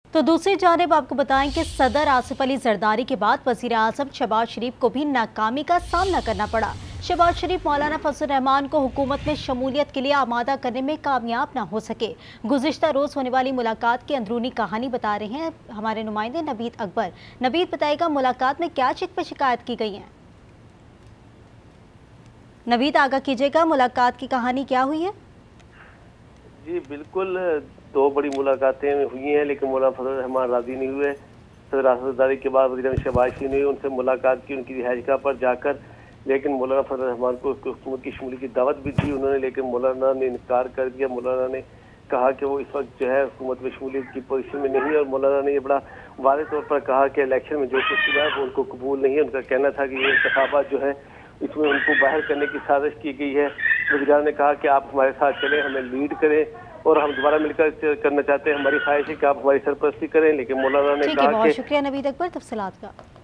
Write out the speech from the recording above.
तो दूसरी जानिब आपको बताएं कि सदर आसिफ अली जरदारी के बाद वजीर आजम शहबाज शरीफ को भी नाकामी का सामना करना पड़ा। शहबाज शरीफ मौलाना फजल रहमान को हुकूमत में शमूलियत के लिए आमादा करने में कामयाब न हो सके। गुज़िश्ता रोज होने वाली मुलाकात की अंदरूनी कहानी बता रहे हैं हमारे नुमाइंदे नवीद अकबर। नवीद बताएगा मुलाकात में क्या शिकायत की गई है। नवीद आगाह कीजिएगा, मुलाकात की कहानी क्या हुई है। जी बिल्कुल, दो बड़ी मुलाकातें हुई हैं लेकिन मौलाना फजल रहमान राजी नहीं हुए। सदर आसिफदारी के बाद वज़ीर शहबाज शरीफ ने उनसे मुलाकात की उनकी रिहाइशगाह पर जाकर, लेकिन मौलाना फजल रहमान को हुकूमत की शमूलियत की दावत भी दी उन्होंने, लेकिन मौलाना ने इनकार कर दिया। मौलाना ने कहा कि वो इस वक्त जो है हुकूमत में शमूलियत की पोजीशन में नहीं है, और मौलाना ने ये बड़ा वाज़ेह तौर पर कहा कि इलेक्शन में जो कुछ हुआ है वो उनको कबूल नहीं है। उनका कहना था कि ये इंतखाबात जो है इसमें उनको बाहर करने की साजिश की गई है। वज़ीर ने कहा कि आप हमारे साथ चलें, हमें लीड करें और हम दोबारा मिलकर करना चाहते हैं। हमारी ख्वाहिश है कि आप हमारी सरपरस्ती करें, लेकिन मौलाना ने कहा कि बहुत शुक्रिया नवीद अकबर तफसीलात का।